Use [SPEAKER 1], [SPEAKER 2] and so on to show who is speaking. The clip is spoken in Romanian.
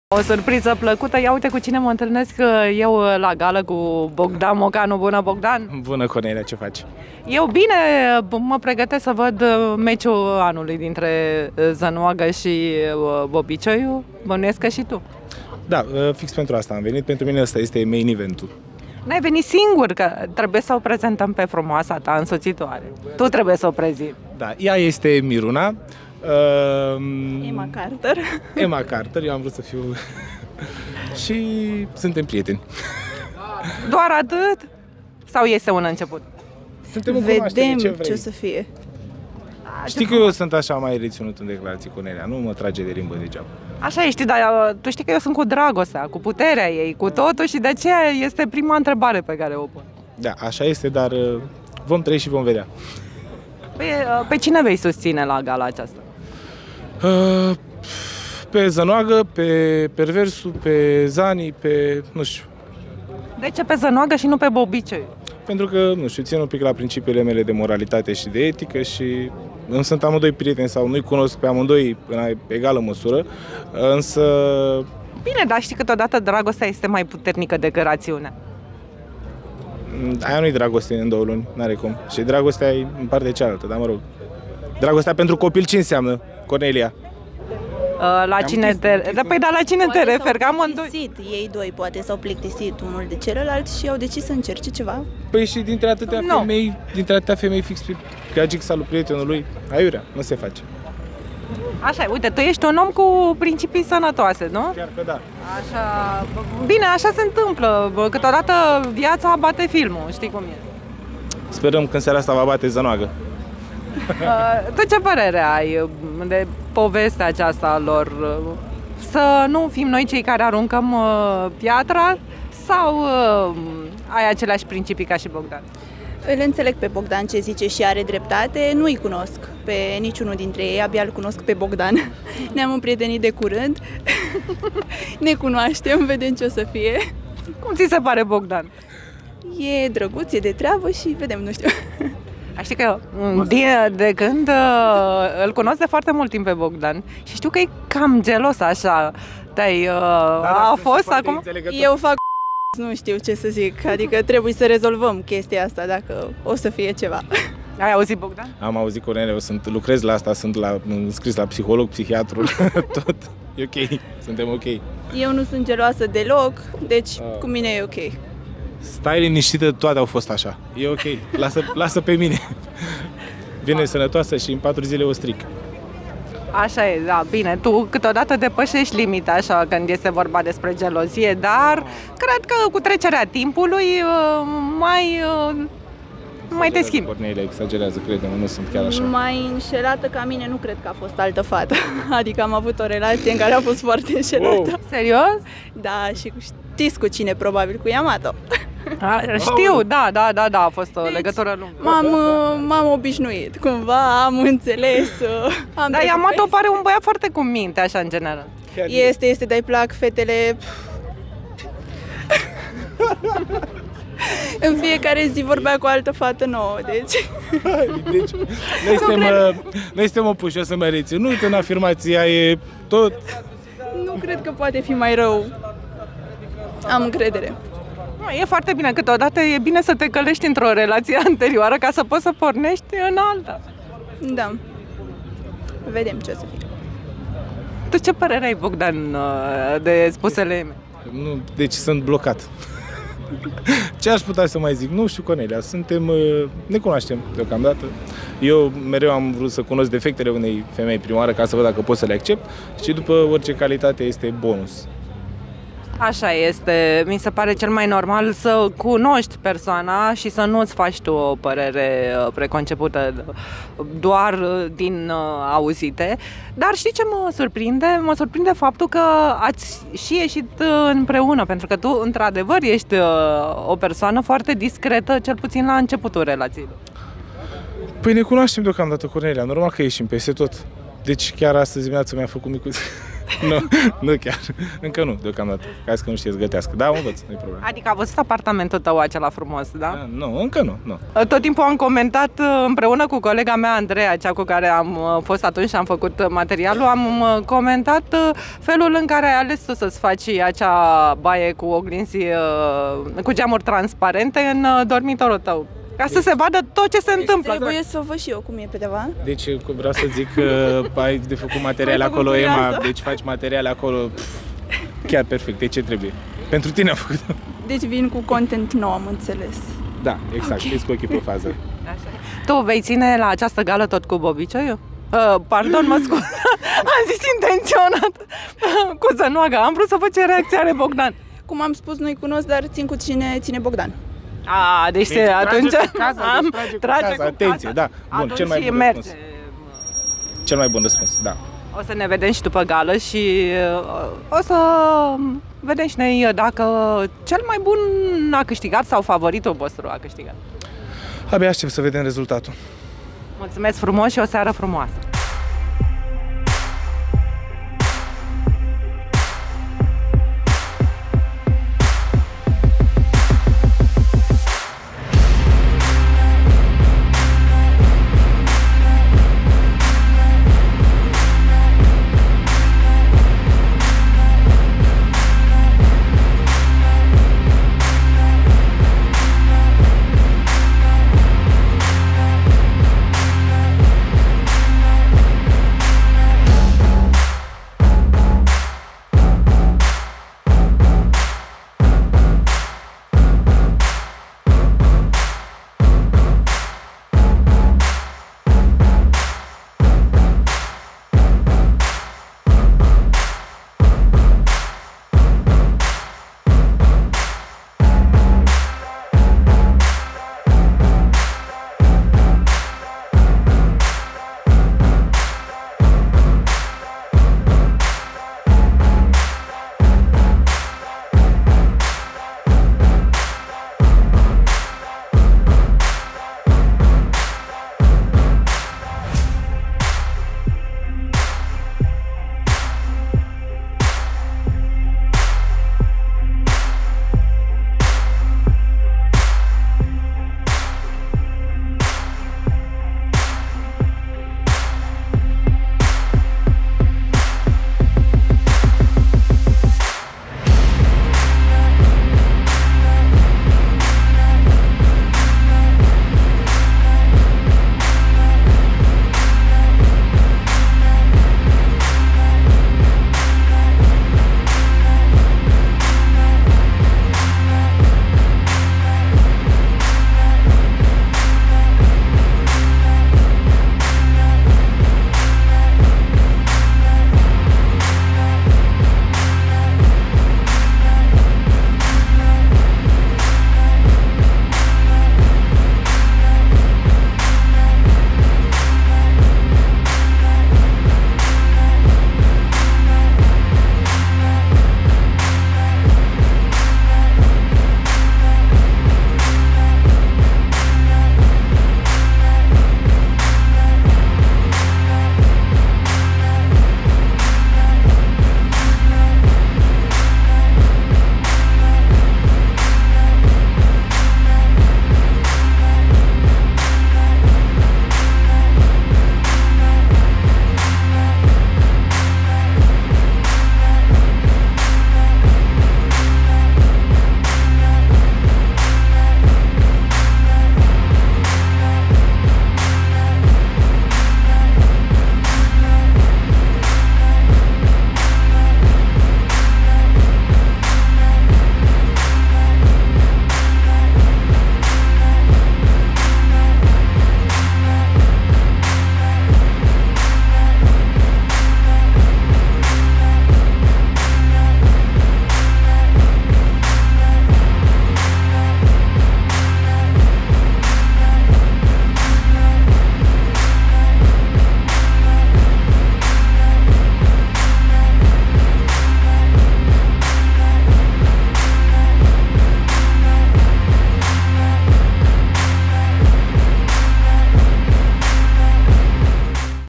[SPEAKER 1] O surpriză plăcută, ia uite cu cine mă întâlnesc eu la gală, cu Bogdan Mocanu. Bună, Bogdan!
[SPEAKER 2] Bună, Cornelia, ce faci?
[SPEAKER 1] Eu bine, mă pregătesc să văd meciul anului dintre Zănoagă și Bobicioiu. Bănuiesc că și tu.
[SPEAKER 2] Da, fix pentru asta am venit, pentru mine ăsta este main event-ul.
[SPEAKER 1] N-ai venit singur, că trebuie să o prezentăm pe frumoasa ta însoțitoare. Tu trebuie să o prezinti.
[SPEAKER 2] Da, ea este Miruna.
[SPEAKER 3] Emma Carter.
[SPEAKER 2] Emma Carter, eu am vrut să fiu... și suntem prieteni.
[SPEAKER 1] Doar atât? Sau este un început?
[SPEAKER 2] Suntem în
[SPEAKER 3] Vedem
[SPEAKER 2] ce vrei.
[SPEAKER 3] ce o să fie.
[SPEAKER 2] Știi că eu sunt așa mai reținut în declarații, Cornelia, nu mă trage de limbă degeaba.
[SPEAKER 1] Așa ești, dar tu știi că eu sunt cu dragostea, cu puterea ei, cu totul, și de aceea este prima întrebare pe care o pun.
[SPEAKER 2] Da, așa este, dar vom trăi și vom vedea.
[SPEAKER 1] Pe cine vei susține la gala aceasta?
[SPEAKER 2] Pe Zănoagă, pe Perversul, pe Zani, pe... nu știu.
[SPEAKER 1] De ce pe Zănoagă și nu pe Bobicioiu?
[SPEAKER 2] Pentru că, nu știu, țin un pic la principiile mele de moralitate și de etică și îmi sunt amândoi prieteni sau nu-i cunosc pe amândoi în egală măsură, însă...
[SPEAKER 1] Bine, dar știi, câteodată dragostea este mai puternică decât rațiunea.
[SPEAKER 2] Aia nu-i dragoste în 2 luni, n-are cum. Și dragostea e în partea cealaltă, dar mă rog. Dragostea pentru copil ce înseamnă, Cornelia?
[SPEAKER 1] La cine te... Păi, dar la cine te referi? Că amândoi...
[SPEAKER 3] Ei doi poate s-au plictisit unul de celălalt și au decis să încerce ceva.
[SPEAKER 2] Păi și dintre atâtea femei fix pe gagic lui prietenului, aiurea, nu se face.
[SPEAKER 1] Așa, uite, tu ești un om cu principii sănătoase, nu?
[SPEAKER 2] Chiar că da.
[SPEAKER 1] Așa... Bine, așa se întâmplă. Câteodată viața bate filmul, știi cum e.
[SPEAKER 2] Sperăm că în seara asta va bate Zănoagă.
[SPEAKER 1] Tu ce părere ai de povestea aceasta a lor? Să nu fim noi cei care aruncăm piatra sau ai aceleași principii ca și Bogdan?
[SPEAKER 3] Îl înțeleg pe Bogdan ce zice și are dreptate. Nu-i cunosc pe niciunul dintre ei, abia îl cunosc pe Bogdan. Ne-am împrietenit de curând, ne cunoaștem, vedem ce o să fie.
[SPEAKER 1] Cum ți se pare Bogdan?
[SPEAKER 3] E drăguț, e de treabă și vedem, nu știu.
[SPEAKER 1] Știi că de când îl cunosc de foarte mult timp pe Bogdan și știu că e cam gelos așa. A fost acum?
[SPEAKER 3] Eu fac nu știu ce să zic, adică trebuie să rezolvăm chestia asta dacă o să fie ceva.
[SPEAKER 1] Ai auzit, Bogdan?
[SPEAKER 2] Am auzit, Cornelia, lucrez la asta, sunt înscris la psiholog, psihiatru, tot. E ok, suntem ok.
[SPEAKER 3] Eu nu sunt geloasă deloc, deci cu mine e ok.
[SPEAKER 2] Stai liniștită, toate au fost așa. E ok, lasă pe mine. Vine sănătoasă și în 4 zile o stric.
[SPEAKER 1] Așa e, da, bine, tu câteodată depășești limita așa când este vorba despre gelozie, dar cred că cu trecerea timpului mai te schimbi.
[SPEAKER 2] Cornelia exagerează, crede-mă, nu sunt chiar așa.
[SPEAKER 3] Mai înșelată ca mine nu cred că a fost altă fată. Adică am avut o relație în care a fost foarte înșelată. Wow.
[SPEAKER 1] Serios?
[SPEAKER 3] Da, și știți cu cine, probabil cu Yamato.
[SPEAKER 1] Știu, da, a fost o legătură lungă.
[SPEAKER 3] M-am obișnuit, cumva am înțeles.
[SPEAKER 1] Dar Yamato pare un băiat foarte cu minte, așa, în general.
[SPEAKER 3] Este, dar-i plac fetele... În fiecare zi vorbea cu o altă fată nouă, deci...
[SPEAKER 2] Deci, noi suntem opuși, o să mă reținut în afirmația, e tot...
[SPEAKER 3] Nu cred că poate fi mai rău. Am încredere.
[SPEAKER 1] E foarte bine, câteodată e bine să te călești într-o relație anterioară ca să poți să pornești în alta.
[SPEAKER 3] Da. Vedem ce o să fie.
[SPEAKER 1] Tu ce părere ai, Bogdan, de spusele mele?
[SPEAKER 2] Nu, deci sunt blocat. Ce aș putea să mai zic? Nu știu, Cornelia, ne cunoaștem deocamdată. Eu mereu am vrut să cunosc defectele unei femei prima oară ca să văd dacă pot să le accept și după orice calitate este bonus.
[SPEAKER 1] Așa este, mi se pare cel mai normal să cunoști persoana și să nu-ți faci tu o părere preconcepută doar din auzite. Dar știi ce mă surprinde? Mă surprinde faptul că ați și ieșit împreună, pentru că tu, într-adevăr, ești o persoană foarte discretă, cel puțin la începutul relației.
[SPEAKER 2] Păi ne cunoaștem deocamdată, Cornelia, normal că ieșim peste tot. Deci chiar astăzi dimineața mi-a făcut micuț. Nu chiar. Încă nu, deocamdată. Ca că nu știe să gătească. Da, învăț, nu-i problemă.
[SPEAKER 1] Adică a văzut apartamentul tău acela frumos, da?
[SPEAKER 2] Nu, încă nu. Nu.
[SPEAKER 1] Tot timpul am comentat împreună cu colega mea, Andreea, cea cu care am fost atunci și am făcut materialul, am comentat felul în care ai ales tu să-ți faci acea baie cu oglinzi, cu geamuri transparente în dormitorul tău. Ca să se vadă tot ce se întâmplă.
[SPEAKER 3] Trebuie să văd și eu cum e pe deva.
[SPEAKER 2] Deci vreau să zic că ai de făcut materiale acolo, Emma, deci faci materiale acolo chiar perfect. De ce trebuie? Pentru tine am făcut.
[SPEAKER 3] Deci vin cu content nou, am înțeles.
[SPEAKER 2] Da, exact, știți cu ochii pe fază.
[SPEAKER 1] Așa. Tu vei ține la această gală tot cu Bobicioiu? Pardon, mă scuz. Am zis intenționat. Cu Zănoaga. Am vrut să văd ce reacție are Bogdan.
[SPEAKER 3] Cum am spus, nu-i cunosc, dar țin cu cine ține Bogdan.
[SPEAKER 1] Deci atunci
[SPEAKER 2] trage cu atenție, da. Bun, cel mai bun răspuns. Cel mai bun răspuns, da.
[SPEAKER 1] O să ne vedem și după gală și o să vedem și noi dacă cel mai bun a câștigat sau favoritul vostru a câștigat.
[SPEAKER 2] Abia aștept să vedem rezultatul.
[SPEAKER 1] Mulțumesc frumos și o seară frumoasă!